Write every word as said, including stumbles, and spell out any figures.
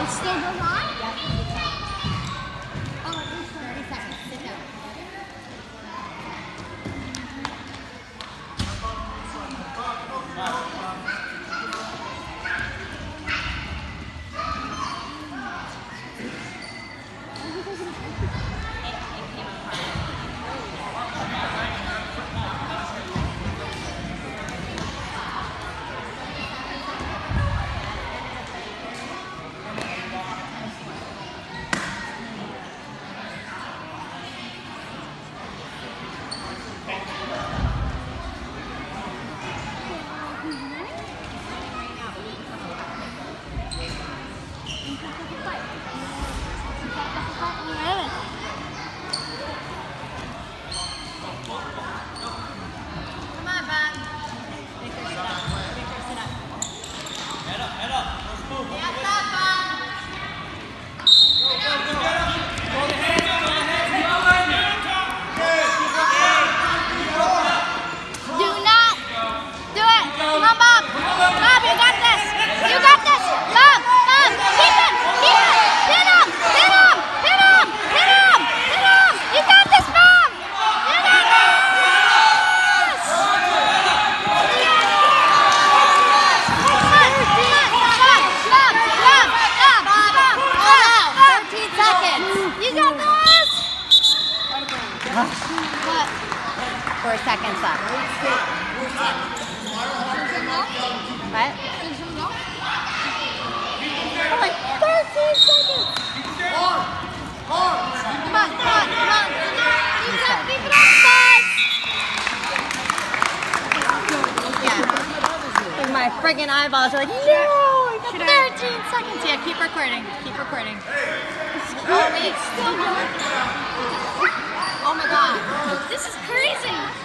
It still goes on? Yep. Oh, thirty seconds. Sit down. Four seconds left. What? Oh, like thirteen seconds. Come on, come on, come on. Keep it up, keep it up, guys. Yeah. Like my friggin' eyeballs are like, no, I got thirteen seconds. Yeah, keep recording. Keep recording. Oh, wait. Still going. Oh my god. This is crazy.